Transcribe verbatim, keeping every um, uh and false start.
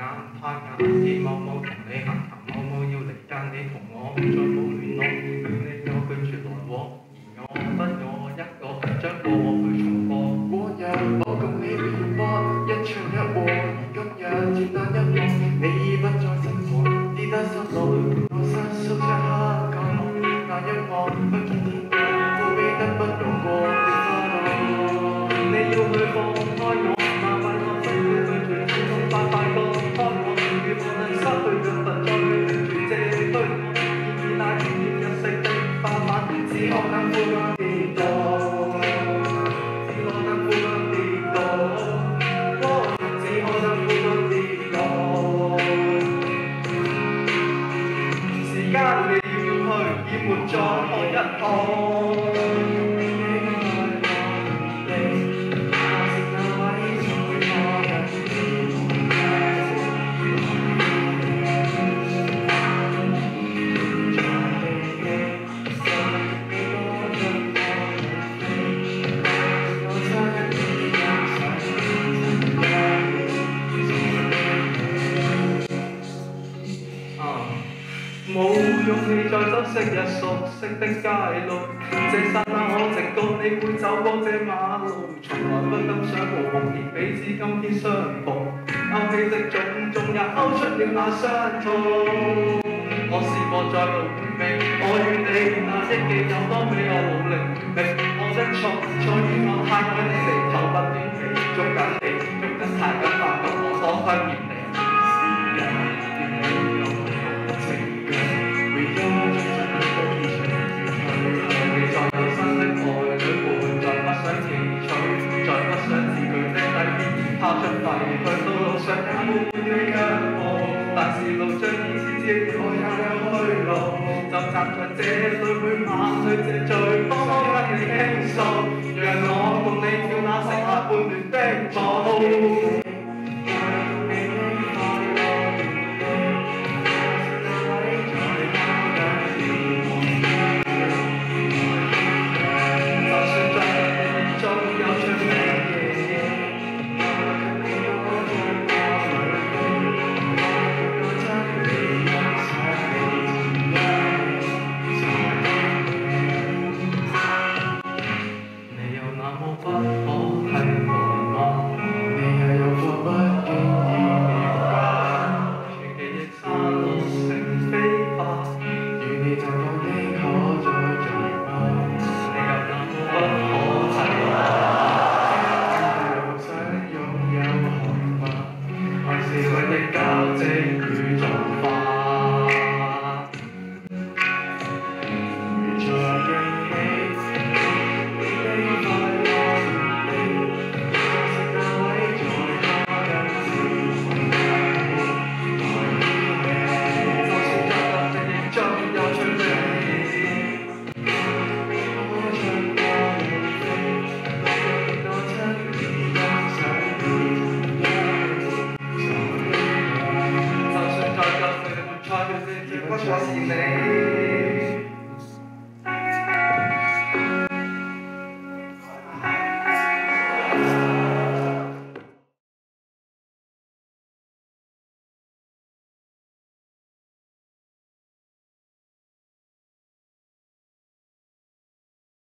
攀眼，見某某同你行行，某某要離間你同我再冇聯絡，勸你我拒絕來往，而我得我一個將過往去重播。 往日我共你聯絡，一唱一和，而今日轉眼一望，你已不在身旁，跌得失落，伴我失宿漆黑角落，那一望不見天日，都悲得不容過的花朵。 你要去放開我，麻煩我不要拒絕，痛痛快快放開我，如何能失去養分再去斷絕這軀我？然而那奄奄一息的花瓣，只可能枯乾跌倒，只可能枯乾跌倒，只可能枯乾跌倒。時間你要去，已沒再看一看。冇勇氣再走昔日熟悉的街路，這剎那可直覺你會走過這馬路，從來不敢想無夢見彼此今天相逢，勾起的種種也勾出了那傷痛。我試過在路回味，我與你那憶記有多美，我努力回避，我的錯在於我太愛你，離頭不斷地捉緊你，捉得太緊，發覺我所虧欠你。拋出廢去道路上也沒半點腳步，但是路障已千千我也有去路，就站在這裏去晚去這最多跟你傾訴，讓我共你跳那剩下半段的舞。我是你。